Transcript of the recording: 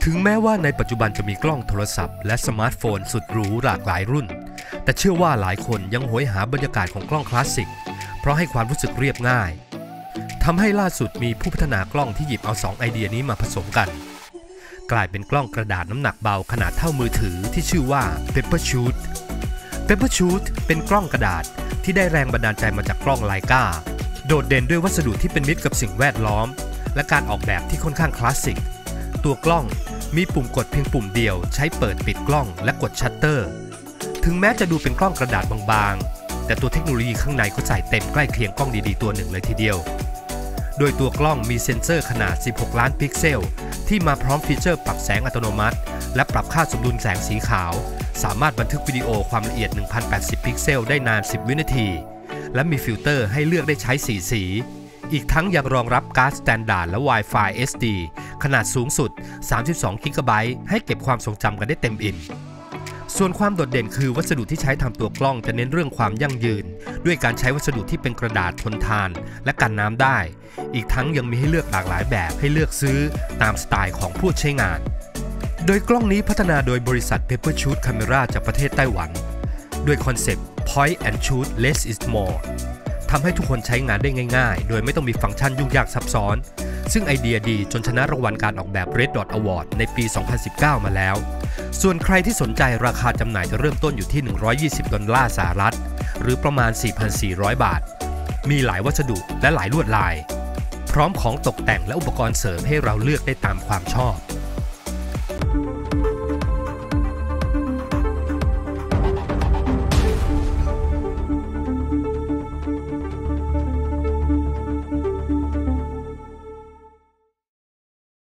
ถึงแม้ว่าในปัจจุบันจะมีกล้องโทรศัพท์และสมาร์ทโฟนสุดหรูหลากหลายรุ่นแต่เชื่อว่าหลายคนยังโหยหาบรรยากาศของกล้องคลาสสิกเพราะให้ความรู้สึกเรียบง่ายทำให้ล่าสุดมีผู้พัฒนากล้องที่หยิบเอา2ไอเดียนี้มาผสมกันกลายเป็นกล้องกระดาษน้ำหนักเบาขนาดเท่ามือถือที่ชื่อว่า Peppershoot Peppershoot เป็นกล้องกระดาษที่ได้แรงบันดาลใจมาจากกล้องไลกาโดดเด่นด้วยวัสดุที่เป็นมิตรกับสิ่งแวดล้อมและการออกแบบที่ค่อนข้างคลาสสิกตัวกล้องมีปุ่มกดเพียงปุ่มเดียวใช้เปิดปิดกล้องและกดชัตเตอร์ถึงแม้จะดูเป็นกล้องกระดาษบางๆแต่ตัวเทคโนโลยีข้างในก็ใส่เต็มใกล้เคียงกล้องดีๆตัวหนึ่งเลยทีเดียวโดยตัวกล้องมีเซ็นเซอร์ขนาด16ล้านพิกเซลที่มาพร้อมฟีเจอร์ปรับแสงอัตโนมัติและปรับค่าสมดุลแสงสีขาวสามารถบันทึกวิดีโอความละเอียด 1080 พิกเซลได้นาน10 วินาทีและมีฟิลเตอร์ให้เลือกได้ใช้4 สีอีกทั้งยังรองรับการ์ดสแตนดาร์ดและ Wi-Fi SD ขนาดสูงสุด32 กิกะไบต์ให้เก็บความทรงจำกันได้เต็มอิ่มส่วนความโดดเด่นคือวัสดุที่ใช้ทำตัวกล้องจะเน้นเรื่องความยั่งยืนด้วยการใช้วัสดุที่เป็นกระดาษทนทานและกันน้ำได้อีกทั้งยังมีให้เลือกหลากหลายแบบให้เลือกซื้อตามสไตล์ของผู้ใช้งานโดยกล้องนี้พัฒนาโดยบริษัท Peppershoot Camera จากประเทศไต้หวันด้วยคอนเซปต์ Point and Shoot Less is More ทำให้ทุกคนใช้งานได้ง่ายๆโดยไม่ต้องมีฟังก์ชันยุ่งยากซับซ้อนซึ่งไอเดียดีจนชนะรางวัลการออกแบบ Red Dot Award ในปี 2019 มาแล้วส่วนใครที่สนใจราคาจำหน่ายจะเริ่มต้นอยู่ที่$120 สหรัฐหรือประมาณ 4,400 บาทมีหลายวัสดุและหลายลวดลายพร้อมของตกแต่งและอุปกรณ์เสริมให้เราเลือกได้ตามความชอบ